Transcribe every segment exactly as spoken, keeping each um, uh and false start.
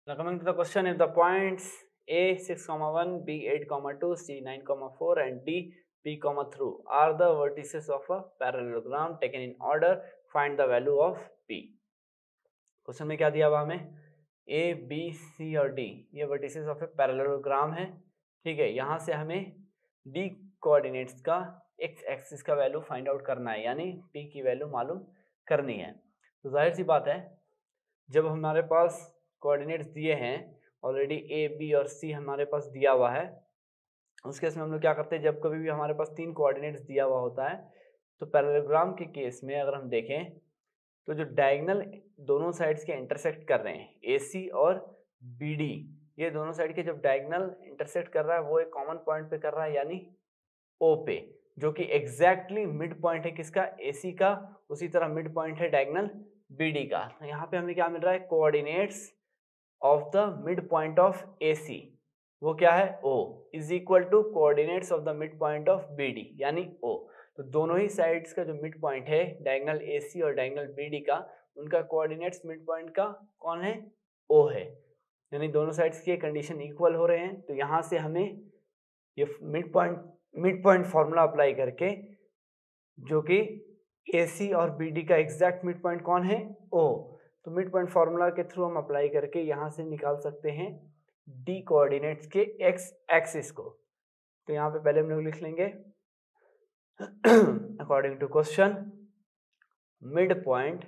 Now coming to the question, if the points A six, one, B eight, two, C nine, four and D P, three are the vertices of a parallelogram taken in order, find the value of P. Question में क्या दिया हुआ हमें, A, B, C और D ये vertices of a parallelogram है। ठीक है, यहाँ से हमें D कोऑर्डिनेट्स का एक्स एक्सिस का वैल्यू फाइंड आउट करना है, यानी P की वैल्यू मालूम करनी है। तो जाहिर सी बात है, जब हमारे पास कोऑर्डिनेट्स दिए हैं ऑलरेडी, ए बी और सी हमारे पास दिया हुआ है, उस केस में हम लोग क्या करते हैं, जब कभी भी हमारे पास तीन कोऑर्डिनेट्स दिया हुआ होता है तो पैरेललोग्राम के केस में अगर हम देखें तो जो डायगोनल दोनों साइड्स के इंटरसेक्ट कर रहे हैं, ए सी और बी डी, ये दोनों साइड के जब डायगोनल इंटरसेक्ट कर रहा है वो एक कॉमन पॉइंट पे कर रहा है, यानी ओ पे, जो कि एग्जैक्टली मिड पॉइंट है किसका, ए सी का। उसी तरह मिड पॉइंट है डायगोनल बी डी का। तो यहाँ पे हमें क्या मिल रहा है, coordinates of the mid point of A C, वो क्या है, O is equal to coordinates of the mid point of B D, यानी O। तो दोनों ही साइड्स का जो मिड पॉइंट है डायगोनल ए सी और डायगोनल बी डी का, उनका कोऑर्डिनेट्स मिड पॉइंट का कौन है, O है, यानी दोनों साइड्स की कंडीशन इक्वल हो रहे हैं। तो यहाँ से हमें ये mid point mid point formula apply करके, जो कि ए सी और बी डी का एग्जैक्ट मिड पॉइंट कौन है, O, तो मिड पॉइंट फॉर्मूला के थ्रू हम अप्लाई करके यहाँ से निकाल सकते हैं डी कोऑर्डिनेट्स के एक्स एक्सिस को। तो यहाँ पे पहले हम लोग लिख लेंगे according to question, mid point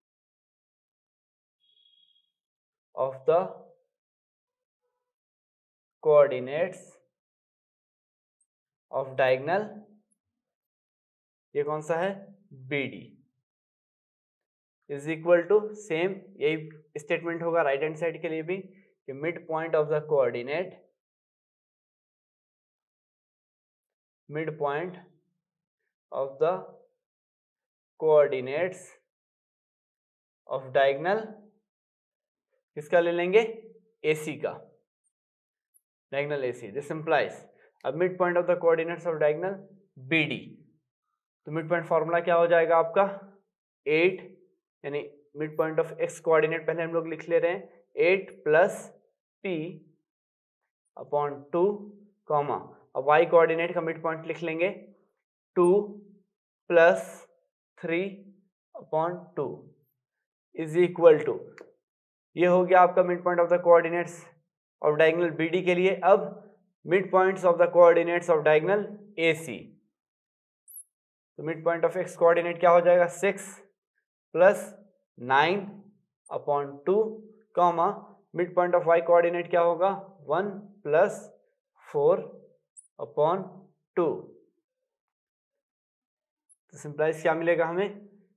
of the coordinates of diagonal, ये कौन सा है, B D, is equal to, same यही स्टेटमेंट होगा राइट हैंड साइड के लिए भी, कि mid point of the coordinate mid point of the coordinates of diagonal, किसका ले लेंगे, एसी का, डायगोनल एसी। दिस इंप्लाइज अब mid point of the coordinates of diagonal BD, तो मिड पॉइंट फॉर्मूला क्या हो जाएगा आपका, एट, यानी mid point of x coordinate पहले हम लोग लिख ले रहे हैं, eight plus P upon two, comma, अब वाई कोऑर्डिनेट का मिड पॉइंट लिख लेंगे, two plus three upon two is equal to, ये हो गया आपका mid point of the coordinates of diagonal BD के लिए। अब mid points of the coordinates of diagonal AC, तो mid point of x coordinate क्या हो जाएगा, six plus nine upon two, comma, mid point of Y coordinate क्या होगा, one plus four upon two. तो सिंपलाइज क्या मिलेगा हमें,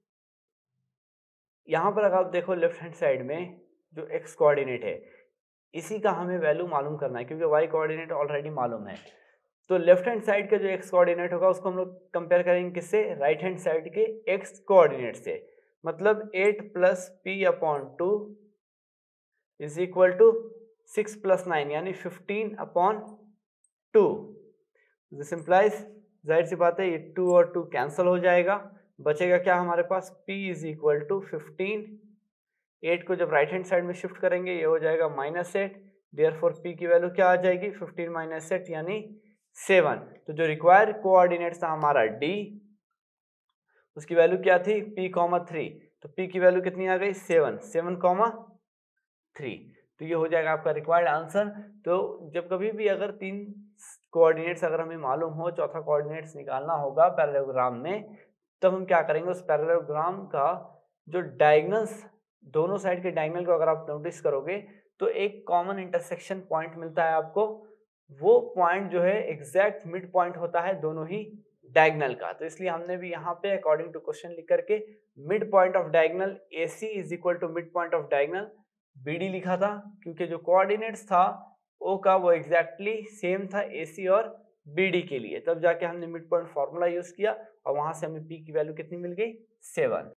यहां पर अगर आप देखो लेफ्ट हैंड साइड में जो एक्स कोऑर्डिनेट है, इसी का हमें वैल्यू मालूम करना है, क्योंकि वाई कोऑर्डिनेट ऑलरेडी मालूम है। तो लेफ्ट हैंड साइड का जो एक्स कोऑर्डिनेट होगा उसको हम लोग कंपेयर करेंगे किससे, राइट हैंड साइड के एक्स कोऑर्डिनेट से, मतलब eight plus P upon two is equal to six plus nine, यानी fifteen upon two. This implies, जाहिर सी बात है ये टू और टू कैंसिल हो जाएगा, बचेगा क्या हमारे पास, p is equal to fifteen, eight को जब राइट हैंड साइड में शिफ्ट करेंगे ये हो जाएगा माइनस एट, देयरफॉर p की वैल्यू क्या आ जाएगी, फिफ्टीन माइनस एट यानी सेवन। तो जो रिक्वायर्ड कोऑर्डिनेट्स था हमारा d, उसकी वैल्यू क्या थी, p कॉमा थ्री, तो p की वैल्यू कितनी आ गई, सेवन, सेवन कॉमा थ्री, तो ये हो जाएगा आपका रिक्वायर्ड आंसर। तो जब कभी भी अगर तीन कोऑर्डिनेट्स अगर हमें मालूम हो, चौथा कोऑर्डिनेट्स निकालना होगा पैरेललोग्राम में, तब हम क्या करेंगे, उस पैरेललोग्राम का जो डायगोनल्स, दोनों साइड के डायगोनल को अगर आप नोटिस करोगे तो एक कॉमन इंटरसेक्शन पॉइंट मिलता है आपको, वो पॉइंट जो है एग्जैक्ट मिड पॉइंट होता है दोनों ही डायगोनल का। तो इसलिए हमने भी यहाँ पे अकॉर्डिंग टू क्वेश्चन लिख करके mid point of diagonal AC is equal to mid point of diagonal BD लिखा था, क्योंकि जो कोऑर्डिनेट्स था ओ का वो एग्जैक्टली सेम था एसी और बीडी के लिए। तब जाके हमने मिड पॉइंट फॉर्मूला यूज किया और वहां से हमें पी की वैल्यू कितनी मिल गई, सेवन।